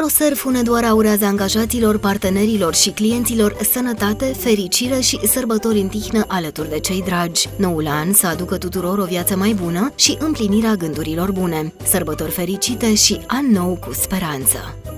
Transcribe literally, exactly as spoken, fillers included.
ProServ Hunedoara urează angajaților, partenerilor și clienților sănătate, fericire și sărbători în tihnă alături de cei dragi. Noul an să aducă tuturor o viață mai bună și împlinirea gândurilor bune. Sărbători fericite și an nou cu speranță!